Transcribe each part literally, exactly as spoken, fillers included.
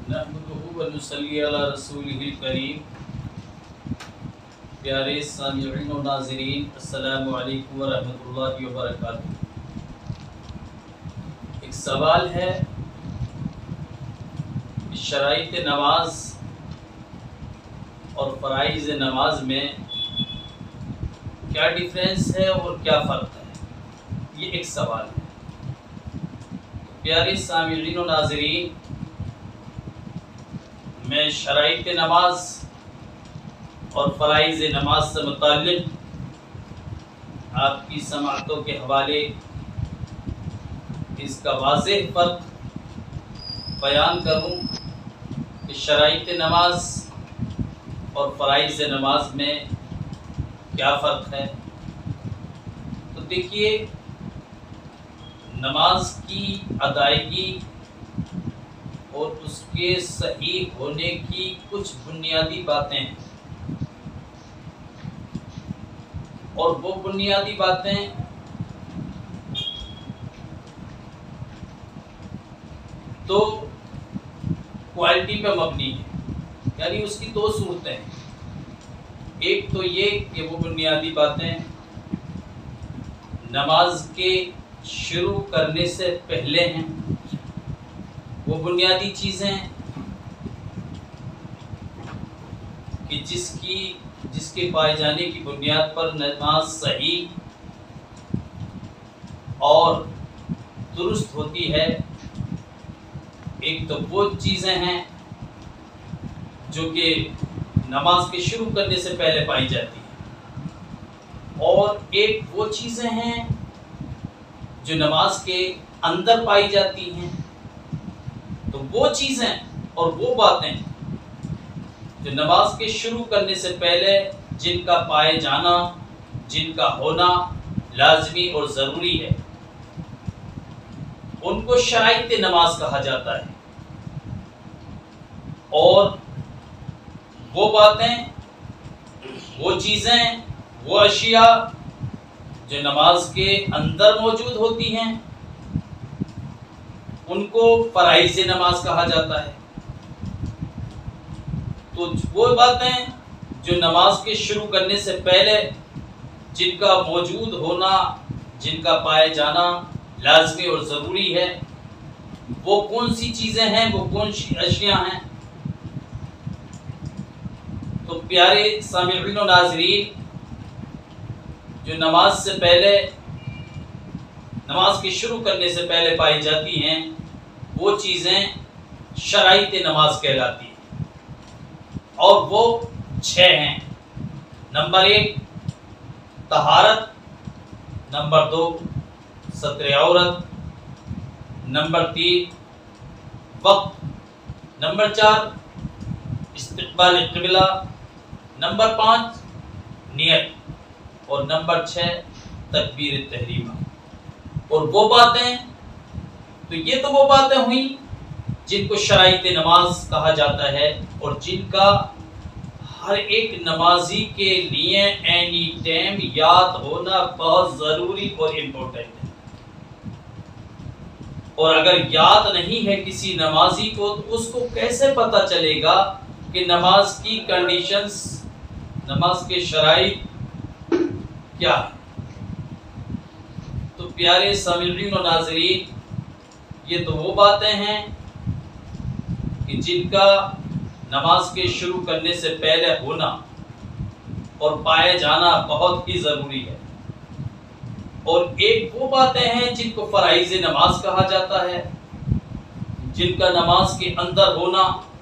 نحمدہ و نصلی علی رسولہ الکریم۔ پیارے سامعین و ناظرین، السلام علیکم ورحمۃ اللہ وبرکاتہ۔ ایک سوال ہے، شرائط نماز اور فرائض نماز میں کیا ڈیفرنس ہے اور کیا فرق ہے؟ یہ ایک سوال ہے۔ پیارے سامعین و ناظرین، میں شرائط نماز اور فرائض نماز سے متعلق آپ کی سماعتوں کے حوالے اس کا واضح فرق بیان کروں کہ شرائط نماز اور فرائض نماز میں کیا فرق ہے۔ تو دیکھیے، نماز کی ادائیگی اور اس کے صحیح ہونے کی کچھ بنیادی باتیں ہیں، اور وہ بنیادی باتیں تو کوالٹی پہ مبنی ہے، یعنی اس کی دو صورتیں ہیں۔ ایک تو یہ کہ وہ بنیادی باتیں نماز کے شروع کرنے سے پہلے ہیں، وہ بنیادی چیزیں کہ جس کی جس کے پائے جانے کی بنیاد پر نماز صحیح اور درست ہوتی ہے۔ ایک تو وہ چیزیں ہیں جو کہ نماز کے شروع کرنے سے پہلے پائی جاتی ہیں، اور ایک وہ چیزیں ہیں جو نماز کے اندر پائی جاتی ہیں۔ تو وہ چیزیں اور وہ باتیں جو نماز کے شروع کرنے سے پہلے جن کا پائے جانا، جن کا ہونا لازمی اور ضروری ہے، ان کو شرائط نماز کہا جاتا ہے۔ اور وہ باتیں، وہ چیزیں، وہ اشیاء جو نماز کے اندر موجود ہوتی ہیں، ان کو فرائض نماز کہا جاتا ہے۔ تو وہ باتیں جو نماز کے شروع کرنے سے پہلے جن کا موجود ہونا، جن کا پائے جانا لازمی اور ضروری ہے، وہ کون سی چیزیں ہیں، وہ کون سی اشیاء ہیں؟ تو پیارے سامعین و ناظرین، جو نماز سے پہلے نماز کے شروع کرنے سے پہلے پائی جاتی ہیں، وہ چیزیں شرائط نماز کہلاتی ہیں، اور وہ چھ ہیں۔ نمبر ایک طہارت، نمبر دو ستر عورت، نمبر تین وقت، نمبر چار استقبال قبلہ، نمبر پانچ نیت، اور نمبر چھ تکبیر تحریمہ۔ اور وہ باتیں، تو یہ تو وہ باتیں ہوئیں جن کو شرائط نماز کہا جاتا ہے، اور جن کا ہر ایک نمازی کے لیے اینی ٹائم یاد ہونا بہت ضروری اور امپورٹنٹ ہے۔ اور اگر یاد نہیں ہے کسی نمازی کو، تو اس کو کیسے پتہ چلے گا کہ نماز کی کنڈیشنز، نماز کے شرائط کیا ہے؟ تو پیارے سامعین و ناظرین، یہ تو وہ باتیں ہیں کہ جن کا نماز کے شروع کرنے سے پہلے ہونا اور پائے جانا بہت ہی ضروری ہے، اور ایک وہ باتیں ہیں جن کو فرائض نماز کہا جاتا ہے، جن کا نماز کے اندر ہونا،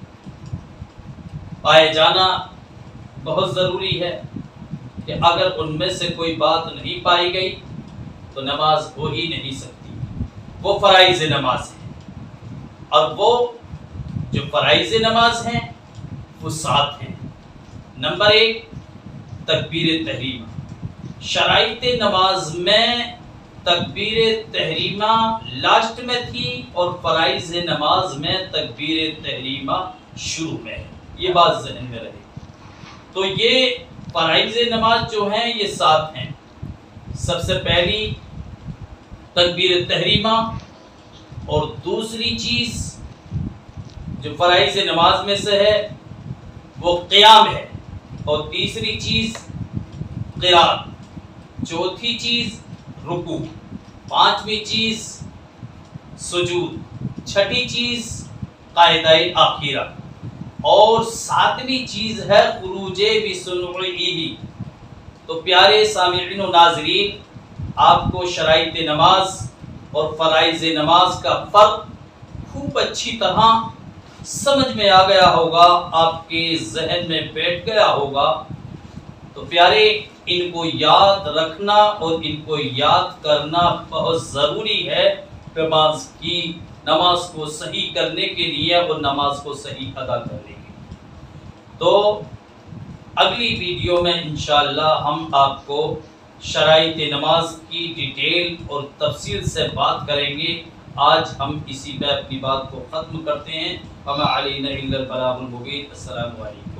پائے جانا بہت ضروری ہے، کہ اگر ان میں سے کوئی بات نہیں پائی گئی تو نماز ہو ہی نہیں سکتی۔ وہ فرائض نماز ہے، اور وہ جو فرائض نماز ہیں وہ سات ہیں۔ نمبر ایک تکبیر تحریمہ۔ شرائط نماز میں تکبیر تحریمہ لاسٹ میں تھی، اور فرائض نماز میں تکبیر تحریمہ شروع میں ہے۔ یہ بات ذہن میں رہے۔ تو یہ فرائض نماز جو ہیں یہ سات ہیں۔ سب سے پہلی تکبیر تحریمہ، اور دوسری چیز جو فرائض نماز میں سے ہے وہ قیام ہے، اور تیسری چیز قرات، چوتھی چیز رکوع، پانچویں چیز سجود، چھٹی چیز قاعدہ آخرہ، اور ساتویں چیز ہے خروج بسنعہ۔ تو پیارے سامعین و ناظرین، آپ کو شرائط نماز اور فرائض نماز کا فرق خوب اچھی طرح سمجھ میں آ گیا ہوگا، آپ کے ذہن میں بیٹھ گیا ہوگا۔ تو پیارے، ان کو یاد رکھنا اور ان کو یاد کرنا بہت ضروری ہے نماز کی نماز کو صحیح کرنے کے لیے اور نماز کو صحیح ادا کرنے کے لیے۔ تو اگلی ویڈیو میں انشاءاللہ ہم آپ کو شرائط نماز کی ڈیٹیل اور تفصیل سے بات کریں گے۔ آج ہم اسی پہ اپنی بات کو ختم کرتے ہیں۔ وما علینا الا البلاغ المبین۔ السلام علیکم۔